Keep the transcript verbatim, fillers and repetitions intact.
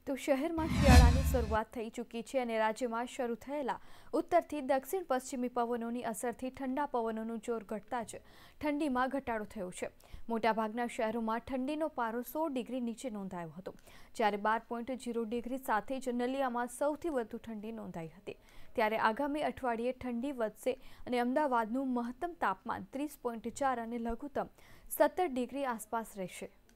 તો શહેરમાં શિયાળાની શરૂઆત થઈ ચૂકી છે અને રાજ્યમાં શરૂ થયેલા ઉત્તરથી દક્ષિણ પશ્ચિમી પવનોની અસરથી ઠંડા પવનોનું જોર ઘટતા જ ઠંડીમાં ઘટાડો થયો છે। મોટાભાગના શહેરોમાં ઠંડીનો પારો સોળ ડિગ્રી નીચે નોંધાયો હતો, જ્યારે બાર પોઈન્ટ ઝીરો ડિગ્રી સાથે જ નલિયામાં સૌથી વધુ ઠંડી નોંધાઈ હતી। ત્યારે આગામી અઠવાડિયે ઠંડી વધશે અને અમદાવાદનું મહત્તમ તાપમાન ત્રીસ પોઈન્ટ ચાર અને લઘુત્તમ સત્તર ડિગ્રી આસપાસ રહેશે।